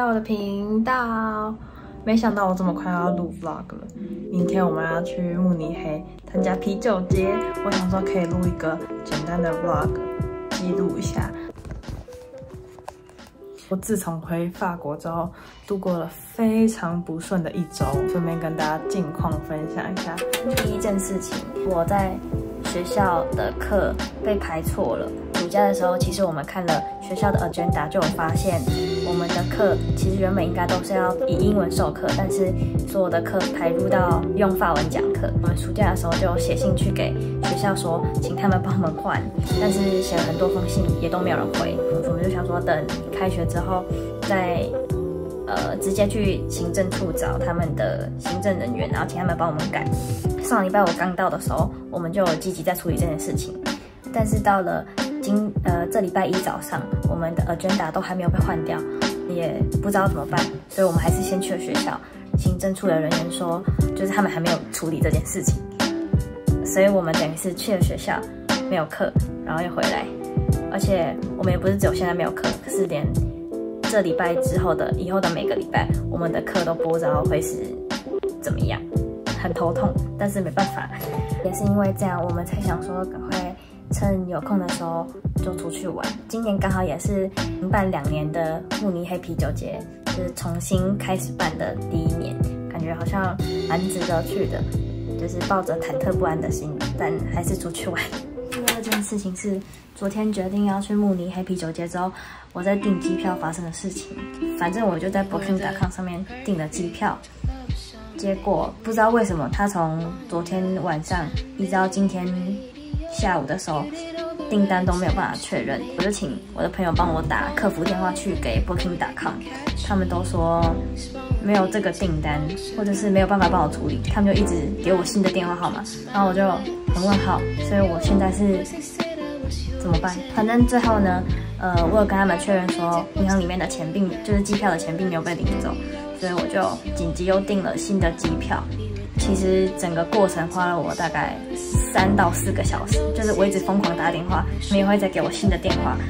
我的频道。没想到我这么快要录 vlog 了。明天我们要去慕尼黑参加啤酒节，我想说可以录一个简单的 vlog， 记录一下。我自从回法国之后，度过了非常不顺的一周，顺便跟大家近况分享一下。第一件事情，我在学校的课被排错了。暑假的时候，其实我们看了学校的 agenda， 就有发现我们的课其实原本应该都是要以英文授课，但是所有的课排入到用法文讲课。我们暑假的时候就写信去给学校说，请他们帮我们换，但是写了很多封信也都没有人回。我们就想说，等开学之后再直接去行政处找他们的行政人员，然后请他们帮我们改。上礼拜我刚到的时候，我们就有积极在处理这件事情，但是到了这礼拜一早上，我们的 agenda 都还没有被换掉，也不知道怎么办，所以我们还是先去了学校。行政处的人员说，就是他们还没有处理这件事情，所以我们等于是去了学校，没有课，然后又回来，而且我们也不是只有现在没有课，可是连这礼拜之后的以后的每个礼拜，我们的课都不知道会是怎么样，很头痛，但是没办法，也是因为这样，我们才想说赶快趁有空的时候就出去玩。今年刚好也是停办2年的慕尼黑啤酒节，就是重新开始办的第1年，感觉好像蛮值得去的，就是抱着忐忑不安的心，但还是出去玩。第二件事情是，昨天决定要去慕尼黑啤酒节之后，我在订机票发生的事情。反正我就在 Booking.com 上面订了机票，结果不知道为什么，他从昨天晚上一直到今天下午的时候，订单都没有办法确认。我就请我的朋友帮我打客服电话去给 Booking.com， 他们都说没有这个订单，或者是没有办法帮我处理，他们就一直给我新的电话号码，然后我就很问号，所以我现在是怎么办？反正最后呢，我有跟他们确认说，银行里面的钱就是机票的钱并没有被领走，所以我就紧急又订了新的机票。其实整个过程花了我大概3到4个小时，就是我一直疯狂打电话，没有会再给我新的电话，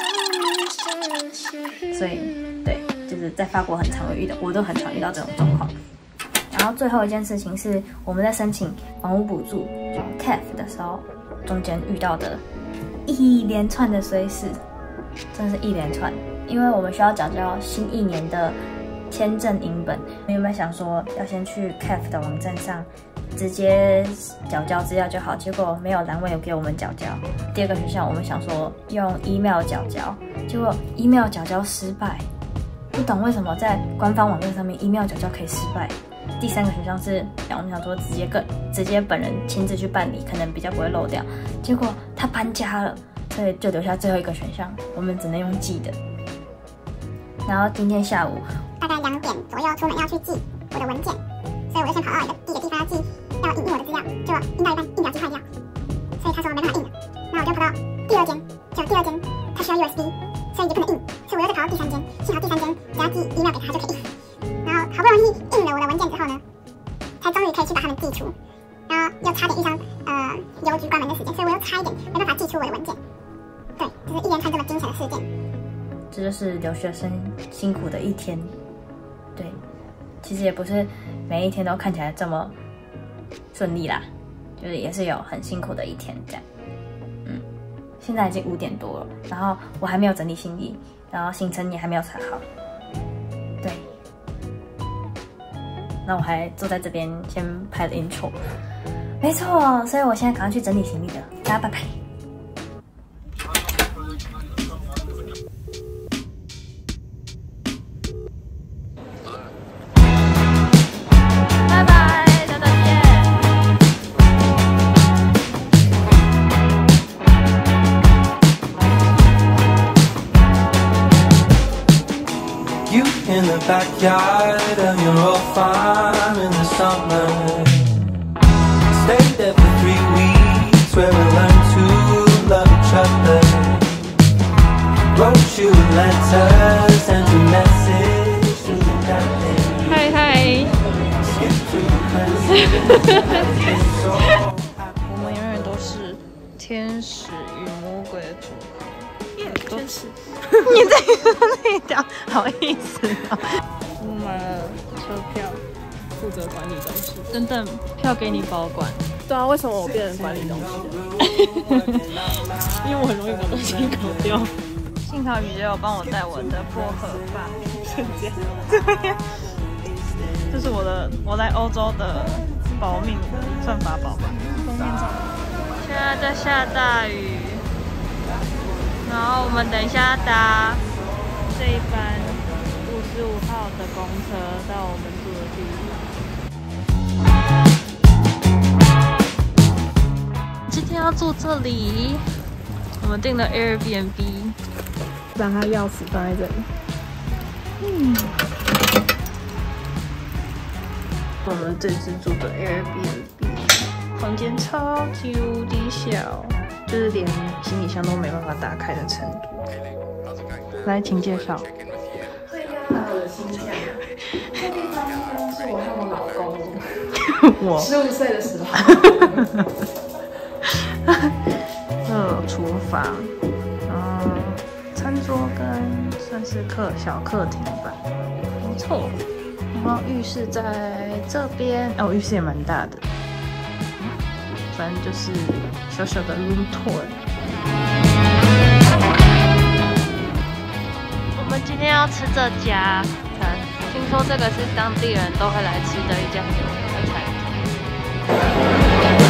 所以对，就是在法国我都很常遇到这种状况。然后最后一件事情是，我们在申请房屋补助 CAF 的时候，中间遇到的一连串的衰事，真的是一连串。因为我们需要缴交新1年的签证影本，我原本想说要先去 CAF 的网站上直接缴交资料就好，结果没有栏位有给我们缴交。第2个选项我们想说用 email 缴交，结果 email 缴交失败，不懂为什么在官方网站上面 email 缴交可以失败。第3个选项是我们想说直接本人亲自去办理，可能比较不会漏掉，结果他搬家了，所以就留下最后1个选项，我们只能用寄的。然后今天下午大概2点左右出门要去寄我的文件，所以我就先跑到第一个地方要寄，要印我的资料，结果印到一半印表机坏掉，所以他说没办法印了。那我就跑到第2间，结果第2间它需要 USB， 所以也不能印，所以我又再跑到第3间，幸好第3间只要寄 email 给他就可以印。然后好不容易印了我的文件之后呢，才终于可以去把它们寄出，然后又差点遇上邮局关门的时间，所以我又差一点没办法寄出我的文件。对，就是一连串这么惊险的事件。 这就是留学生辛苦的一天。对，其实也不是每一天都看起来这么顺利啦，就是也是有很辛苦的一天这样。现在已经5点多了，然后我还没有整理行李，然后行程也还没有查好。对，那我还坐在这边先拍了 intro， 没错，所以我现在赶快去整理行李了，大家拜拜。 In the backyard of your old farm in the summer, stayed there for 3 weeks where we learned to love each other. Wrote you letters and a message to the captain. Hi hi. 我们永远都是天使与魔鬼的组合。 多。你自己说那一条，好意思哦。我买了车票，负责管理东西。等等，票给你保管。 对啊，为什么我变成管理东西？因为我很容易把东西搞掉。 幸好雨姐有帮我带我的薄荷发， 瞬间。 对呀，这是我来欧洲的保命的算法宝吧。现在在下大雨，然后我们等一下搭这一班55号的公车到我们住的地方。今天要住这里，我们订了 Airbnb， 把它钥匙放在这里。 我们这次住的 Airbnb， 房间超级无敌小，就是连行李箱都没办法打开的程度。来，请介绍。 最大的心态，这地方呢是我和我老公我 15岁的时候。 厨房，餐桌跟算是小客厅吧，不错。然后浴室在这边，哦，浴室也蛮大的。反正就是小小的 room tour。我们今天要吃这家餐，听说这个是当地人都会来吃的一家有名的餐厅。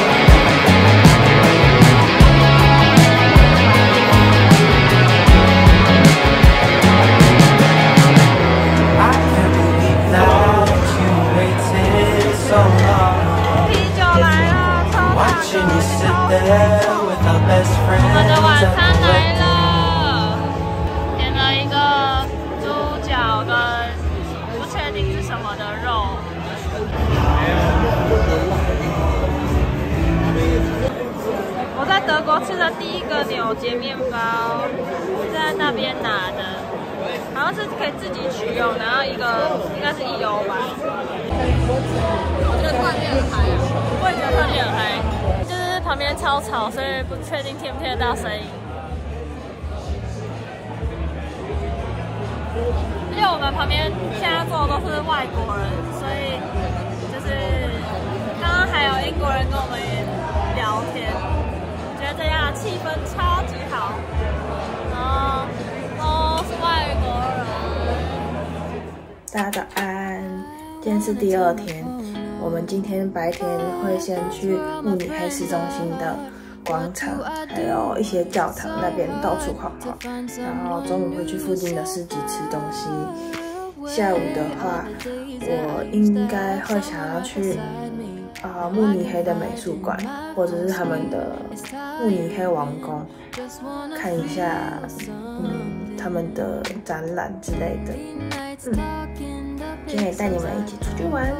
我们的晚餐来了，点了一个猪脚跟不确定是什么的肉。我在德国吃的第一个纽结面包，在那边拿的，好像是可以自己取用，然后一个应该是1欧吧。我觉得外面很嗨啊，我也觉得特别很嗨。旁边超吵，所以不确定听不听得到声音。因为我们旁边现在坐的都是外国人，所以就是刚刚还有英国人跟我们聊天，觉得这样气氛超级好，然后都是外国人。大家早安，今天是第2天。我们今天白天会先去慕尼黑市中心的广场，还有一些教堂那边到处晃晃，然后中午会去附近的市集吃东西。下午的话，我应该会想要去慕尼黑的美术馆，或者是他们的慕尼黑王宫，看一下他们的展览之类的。今天也带你们一起出去玩。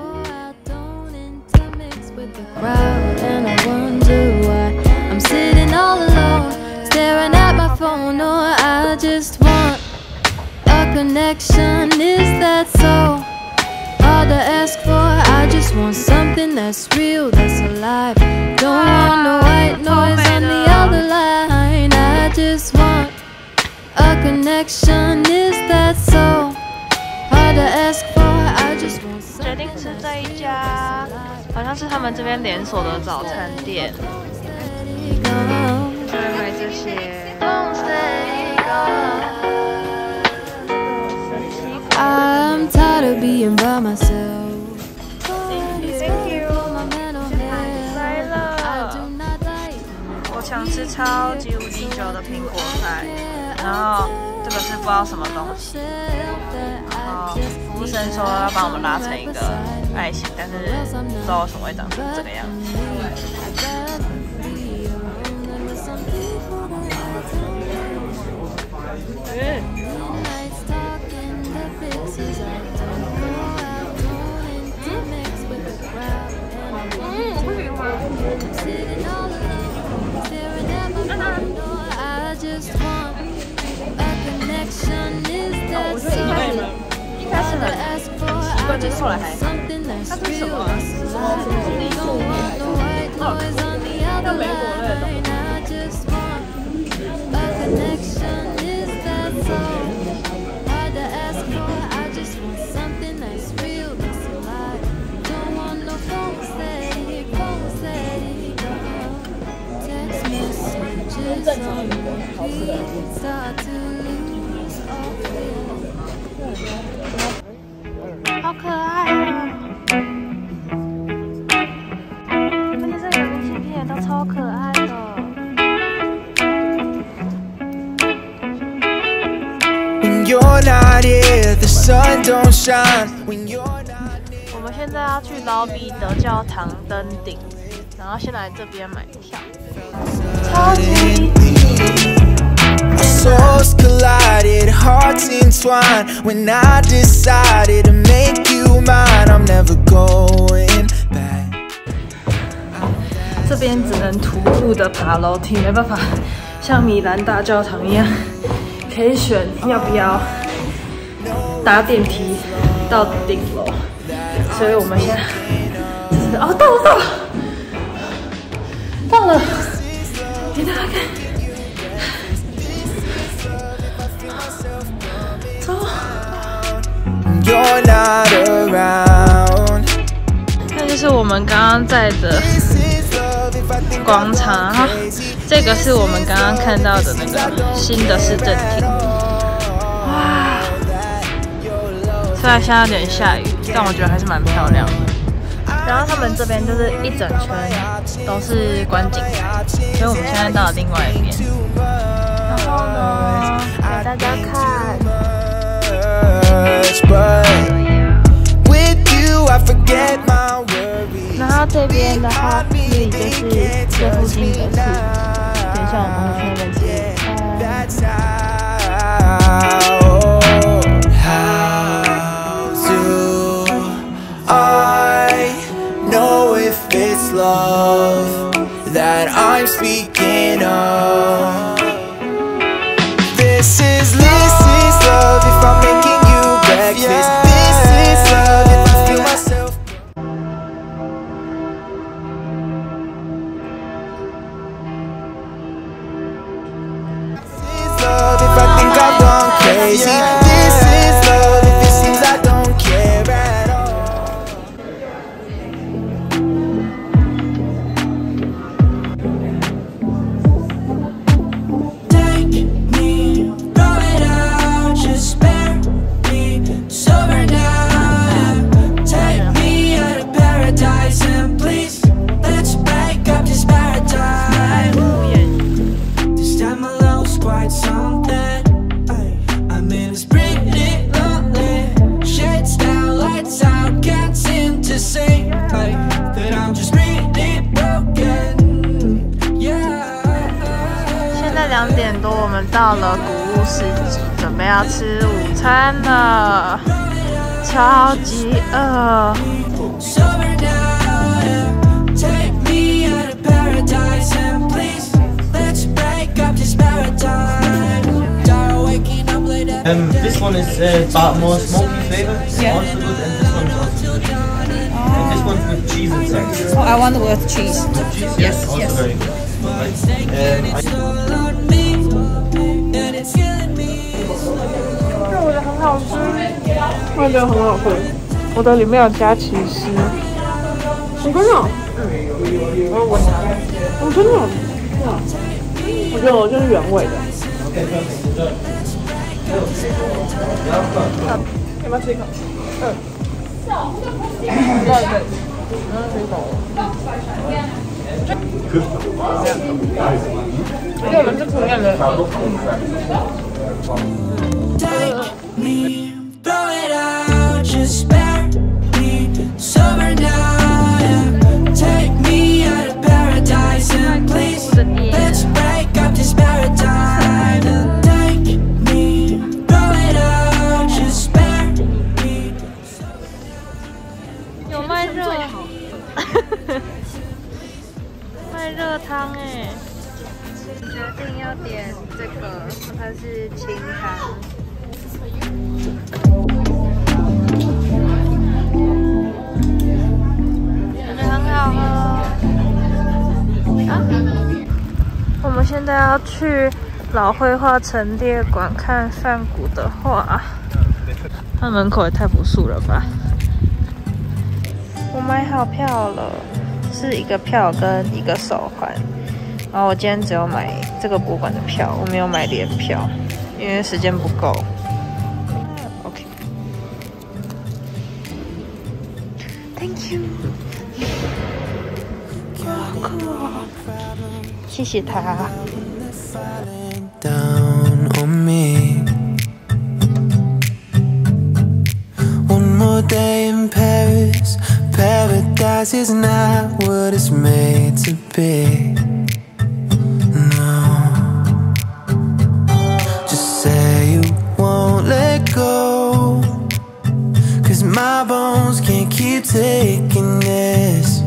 And I wonder why I'm sitting all alone, staring at my phone. No, I just want a connection. Is that so hard to ask for? I just want something that's real, that's alive. Don't want no white noise on the other line. I just want a connection. Is that so hard to ask for? I just want something. 决定吃这一家。好像是他们这边连锁的早餐店，就会买这些。 I'm tired of being by myself. Thank you. 来了，我想吃超级无敌久的苹果派，然后这个是不知道什么东西，然后服务生说要帮我们拉成一个爱心，但是不知道为什么会长成这个样子。我不喜欢。我觉得一开始很习惯，就是后来还它是什么梨树泥还是像莓果类的东西。 好可爱哦！而且这个明信片也都超可爱的。 When you're not here, the sun don't shine. When you're not here. 我们现在要去老彼得教堂登顶，然后先来这边买票。超级。 Souls collided, hearts entwined. When I decided to make you mine, I'm never going back. 这边只能徒步的爬楼梯，没办法像米兰大教堂一样，可以选要不要搭电梯到顶楼。所以我们现在就是哦，到了，给大家看。 You're not around. 那就是我们刚刚在的广场，然后这个是我们刚刚看到的那个新的市政厅。哇！虽然现在有点下雨，但我觉得还是蛮漂亮的。然后他们这边就是一整圈都是观景台，所以我们现在到了另外一边。然后呢，给大家看。 然后这边的话，这里就是这附近的是，等一下我们会去那边吃。 I know if it's love that I'm speaking of. This is love if I'm making you breakfast. This is love if I feel myself. This is love if I think I've gone crazy. This is love if it seems I don't care at all. Take me, throw it out, just spare me. Sober now, take me out of paradise and please let's break up this paradigm. This time alone's quite something. I mean it's pretty lonely. Shades down, lights out, can't seem to say that I'm just really broken. Yeah. 现在2点多，我们到了古物市集，准备要吃午餐了，超级饿。 Sober now, take me out of paradise and please let's break up this paradigm. Tired waking up late at This one is more smoky flavor. Yeah. Also good, and this one is also good. And this one's with cheese inside. Oh, I want with cheese. With cheese? Yes, Also yes. very good. Right. on me and it's killing me. 我觉得很好吃，我也觉得很好吃。我的里面有加起司，真的，我闻它，真的，我觉得我就是原味的。要不要吃一口？因为我们是同样的。 Take me, throw it out, just spare me. Sober now, yeah. Take me out of paradise and please let's break up this paradigm. Take me, throw it out, just spare me. 有卖热，卖热汤哎。决定要点这个，它是清汤。感觉很好喝。啊！我们现在要去老绘画陈列馆看梵谷的画，它门口也太朴素了吧！我买好票了，是一个票跟一个手环。然后我今天只有买这个博物馆的票，我没有买联票，因为时间不够。OK。 Thank you。好酷哦！谢谢他。 Down on me. One more day in Paris. Paradise is not what it's made to be. No. Just say you won't let go. 'Cause my bones can't keep taking this.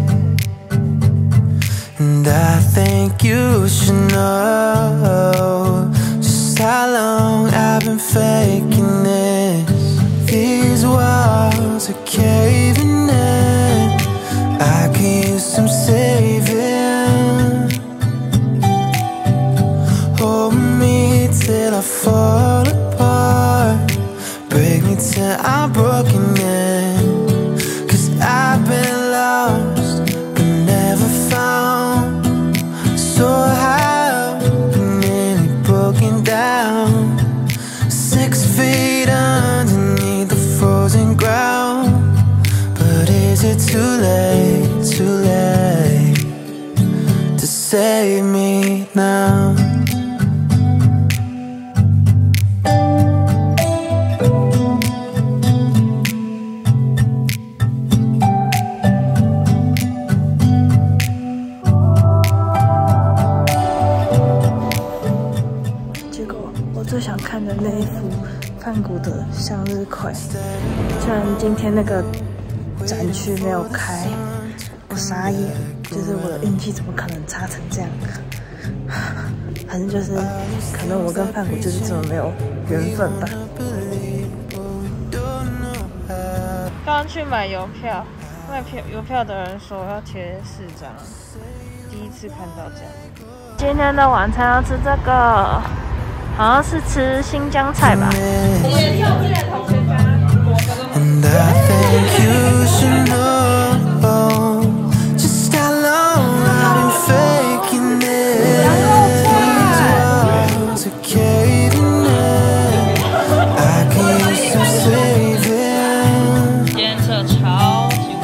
And I think you should know just how long I've been faking this. These walls are caving in. I could use some saving. Hold me till I fall apart. Break me till I'm broken in. 'Cause I've been lost but never found. So how nearly broken down. 6 feet underneath the frozen ground. But is it too late to save me now? 最想看的那一幅梵谷的向日葵，虽然今天那个展区没有开，我傻眼，就是我的运气怎么可能差成这样？反正就是可能我跟梵谷就是这么没有缘分吧。刚去买邮票，邮票的人说要贴4张，第一次看到这样。今天的晚餐要吃这个。好像是吃新疆菜吧。监测超级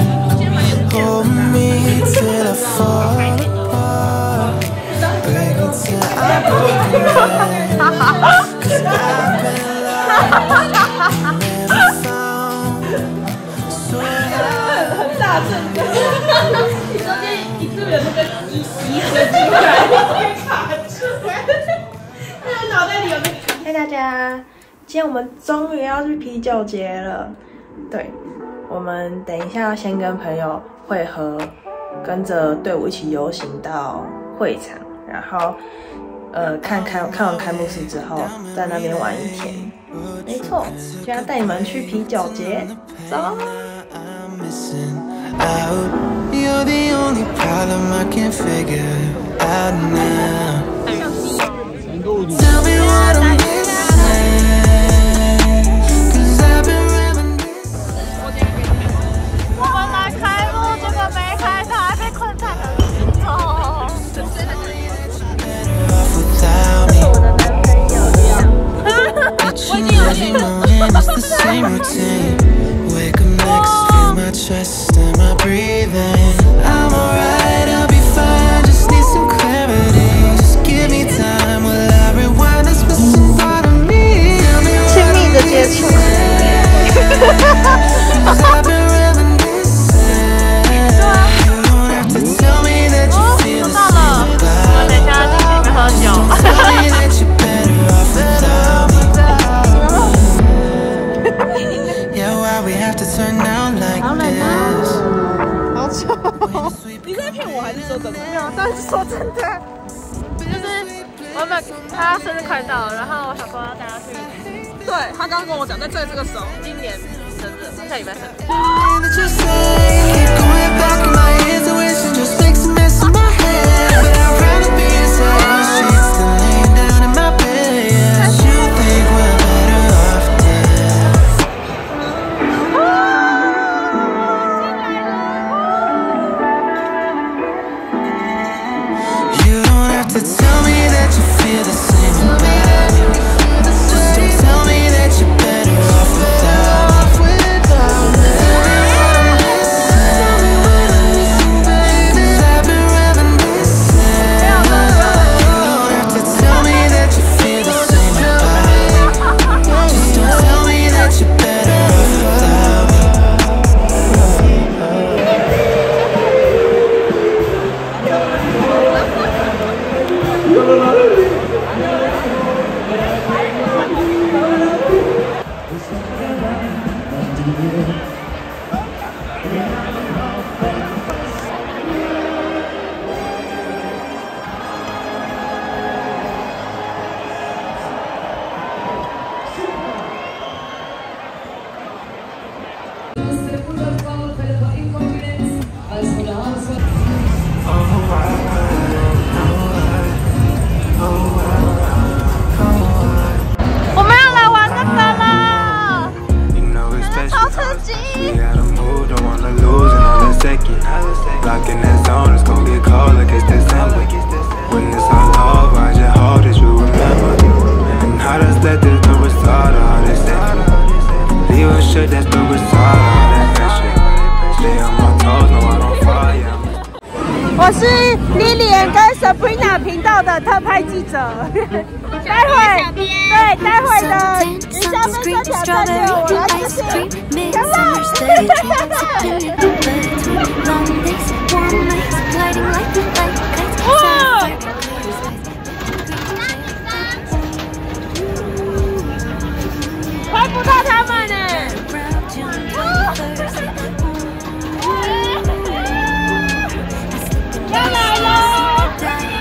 很大阵仗，你中间一度有那个移合出来，卡住，那个脑袋里有那个。 嗨大家，今天我们终于要去啤酒节了。对，我们等一下要先跟朋友会合，跟着队伍一起游行到会场，然后看完开幕式之后，在那边玩一天。没错，就要带你们去啤酒节，走。You're the only problem I can't figure out now. Tell me what I'm missing, 'cause I've been reminiscing. 我们来开幕，结果没开到，还被困在了里头。这是我的男朋友呀。我已经有去了。My chest and my breathing. I'm alright, I'll be fine. Just need some clarity. Just give me time while I rewind this missing part of me. 亲密的接触。I've been reminiscing. You don't have to tell me that you feel the same about. 等一下进去里面喝酒。Tell me that you're better off without me. Yeah, why we have to turn down like this? 好丑！你在骗我还是说真的？没有，当然是说真的。就是我们他生日快到了，然后我想说要带他去。对他刚刚跟我讲，在这个时候，今年生日，下礼拜生日。 Locked in that zone, it's gon' get cold like it's December. When it's all over, I just hope that you remember. And how does that do the result of all this effort? Leave a shit, that's the result of all that pressure. Stay on my toes, no I don't fall, yeah. 我是 Lilian 跟 Sabrina 频道的特派记者，待会的云霄飞车挑战队我来执行，跟拍不到他们呢。要来喽！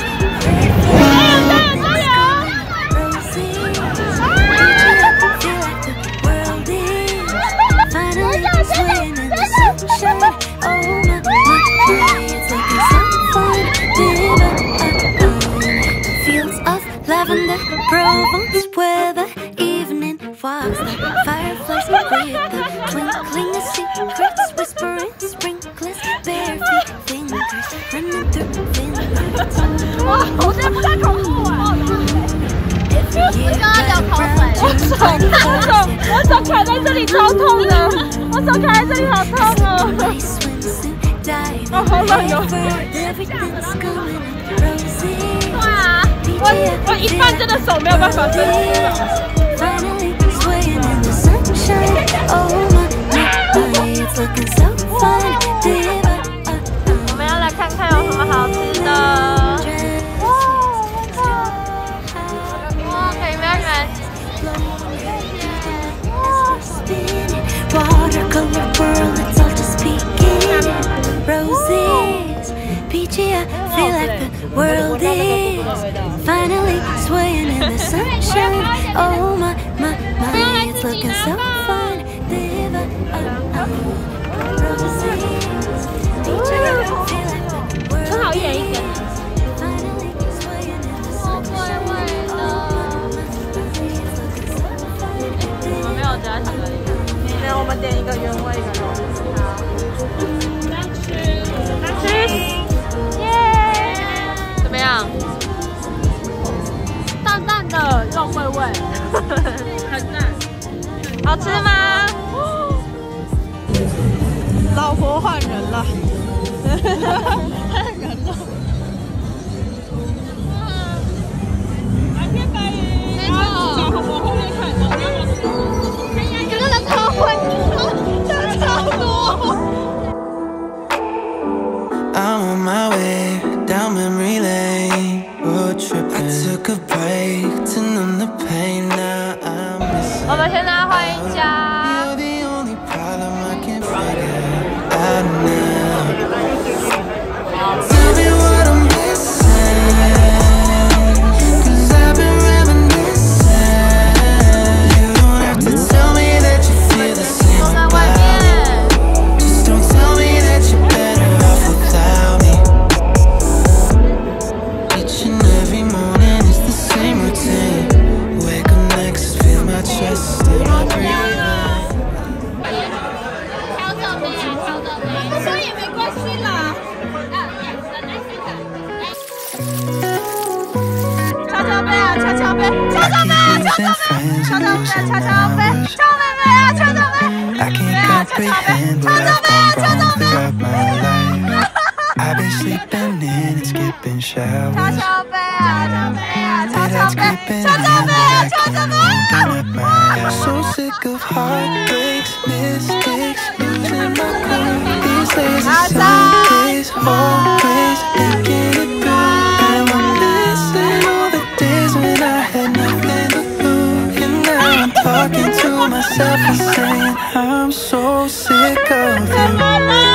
加油！ Fields of lavender, Provence weather, evening walks, the fireflies with the twinkling of secrets, whispering sprinklers, bare feet, fingers running through fingers. 哇，我真不太恐怖啊！ 我刚刚聊口水， 我手卡在这里超痛的，我手卡在这里好痛哦！哦，好冷哟！对啊，我一半真的手没有办法伸出来。我们要来看看有什么好吃的。哇，可以吗？ Watercolor world, it's all just speaking roses, peachy. I feel like the world is finally swaying in the sunshine. Oh my, it's looking so fun. Roses, peachy. I feel like the world is finally swaying in the sunshine. Oh my, 我没有加巧克力。没有，我们点一个原味，一个肉。好，单吃，耶！怎么样？淡淡的肉桂味，很淡，好吃吗？老婆换人了，换人了。白天白云，没错。我后面看，我要吃。超会，超多。 I'm on my way down memory lane, road tripping. I took a break to numb the pain. Now I'm missing. 我们现在回家。 You're the only problem I can figure out now. Tell me what I'm missing, 'cause I've been reminiscing. You don't have to tell me that you feel the same about me. Just don't tell me that you're better off without me. Each and every morning is the same routine. Wake up next, feel my chest and my breathing. 所以也没关系啦。敲敲杯啊，敲敲杯，敲敲杯啊，敲敲杯，敲敲杯，敲敲杯，敲妹妹啊，敲敲杯， I can't comprehend what I've gone wrong throughout my life. I've been sleeping in and skipping 敲 showers. 敲杯啊，敲杯啊，敲 Daylight's 敲杯， creeping 敲 in 敲杯啊， and 敲 I 敲 can't 杯。 open up my eyes. So sick of heartbreaks, mistakes, losing my cool. These days the sun is always making it through. And I'm missing all the days when I had nothing to lose. And now I'm talking to myself and saying I'm so sick of you.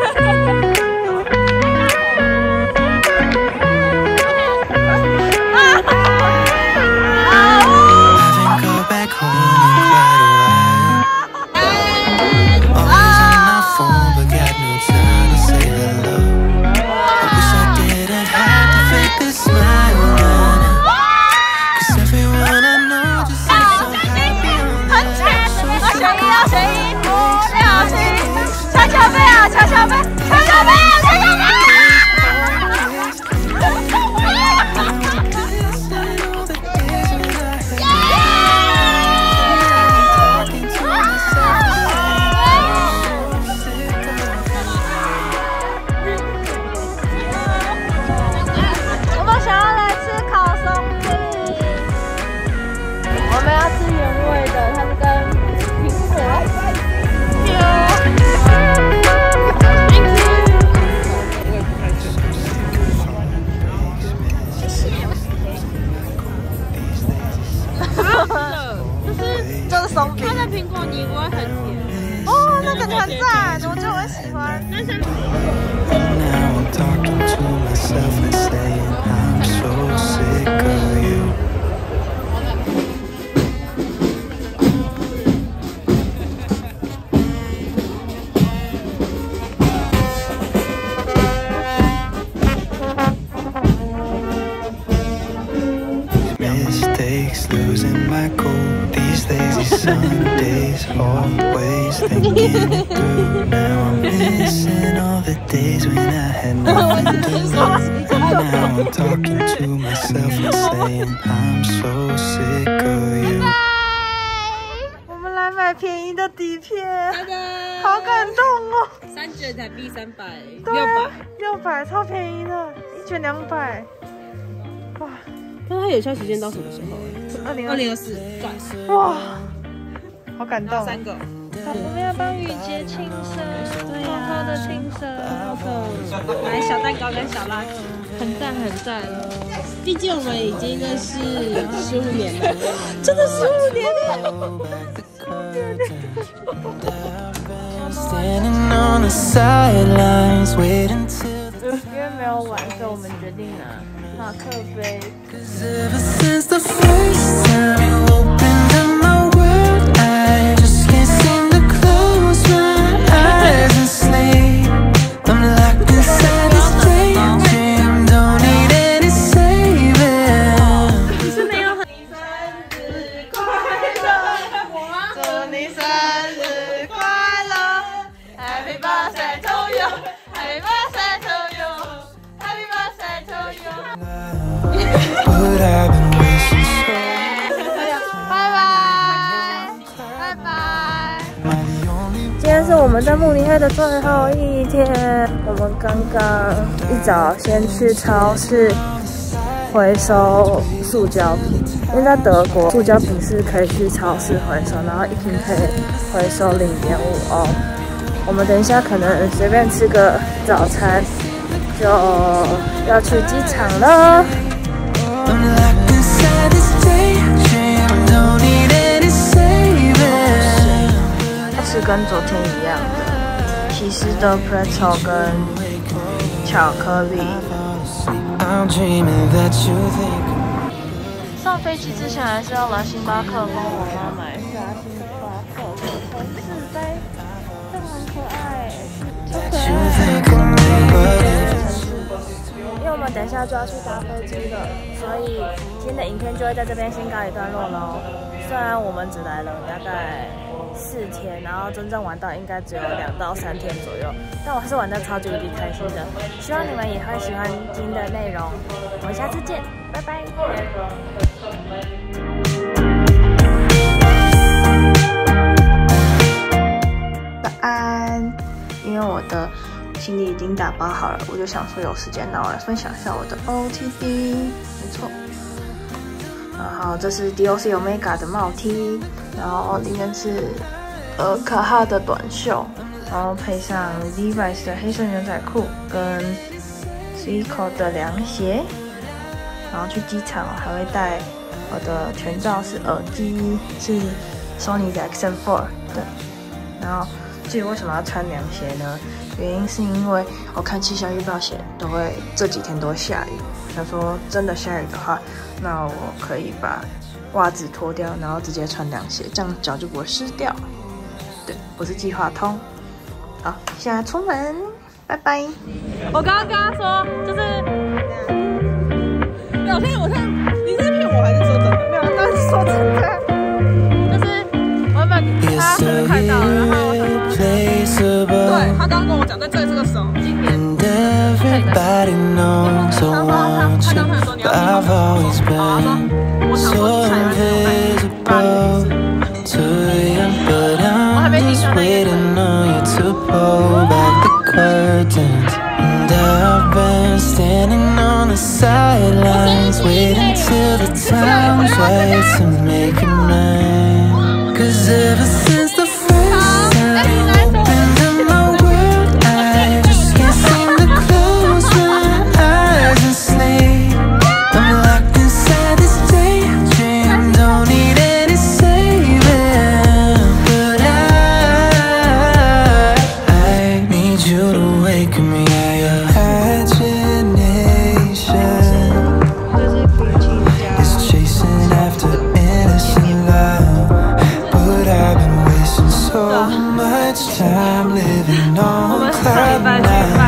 松饼，它的苹果泥不会很甜哦，那感觉很赞，我就很喜欢。但是。 Losing my cool these lazy Sundays, always thinking it through. Now I'm missing all the days when I had nothing to lose. Now I'm talking to myself and saying I'm so sick of you. 我们来买便宜的底片，好感动哦！3卷台币300，600，超便宜的，1卷200，哇！那它有效时间到什么时候？2024，哇，好感动！3个。我们要帮雨洁庆生，偷偷的庆生，好可爱。来小蛋糕跟小蜡烛，很赞很赞。毕竟我们已经认识15年了，真的15年了。因为没有玩，所以我们决定拿马克杯。今天是我们在慕尼黑的最后一天，我们刚刚一早先去超市回收塑胶瓶，因为在德国塑胶瓶是可以去超市回收，然后1瓶可以回收0.5欧。我们等一下可能随便吃个早餐，就要去机场了。是跟昨天一样的，起司的 pretzel 跟巧克力。上飞机之前还是要来星巴克帮我妈买一下星巴克的4杯，这很可爱，超可爱。因为我们等一下就要去搭飞机了，所以今天的影片就会在这边先告一段落喽。虽然我们只来了大概4天，然后真正玩到应该只有2到3天左右，但我还是玩得超级无敌开心的。希望你们也会喜欢今天的内容，我们下次见，拜拜。晚安，因为我的行李已经打包好了，我就想说有时间，那我来分享一下我的 OOTD， 没错。然后这是 DOC Omega 的帽 T， 然后里面是卡哈的短袖，然后配上 Levi's 的黑色牛仔裤跟 Zico 的凉鞋，然后去机场还会带我的全罩式耳机，是 Sony 的 XM4 的，然后至于为什么要穿凉鞋呢？原因是因为我看气象预报写都会这几天都会下雨。想说真的下雨的话，那我可以把袜子脱掉，然后直接穿凉鞋，这样脚就不会湿掉。对，我是计划通。好，现在出门，拜拜。 我刚刚跟他说，就是，没有，我现在，你是骗我还是说真的？没有，当然是说真的。就是我原本他可能看到，然后我想说，对他刚刚跟我讲，在这个时候，今年。 Everybody knows I want you, but I've always been so invisible to you. But I'm just waiting on you to pull back the curtains. And I've been standing on the sidelines, waiting till the time's right to make it mine. 'Cause ever since the first time opened up my world, I just can't seem to close my eyes and sleep. I'm locked inside this daydream, don't need any saving. But I need you to wake me up. Imagination is chasing after innocent love, but I've been wasting so much time living on cloud nine.